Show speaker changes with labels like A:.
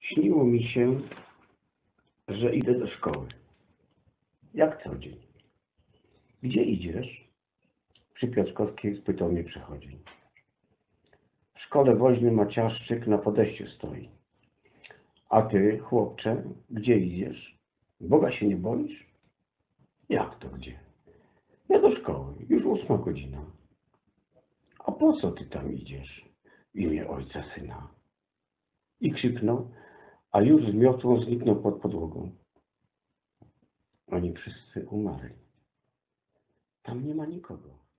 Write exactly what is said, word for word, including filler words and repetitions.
A: Śniło mi się, że idę do szkoły. Jak co dzień. Gdzie idziesz? Przy Piotrkowskiej spytał mnie przechodzień. W szkole woźny Maciaszczyk na podejściu stoi. A ty, chłopcze, gdzie idziesz? Boga się nie boisz? Jak to gdzie? Ja do szkoły, już ósma godzina. A po co ty tam idziesz? W imię ojca syna. I krzyknął, a już z miotłą zniknął pod podłogą. Oni wszyscy umarli. Tam nie ma nikogo.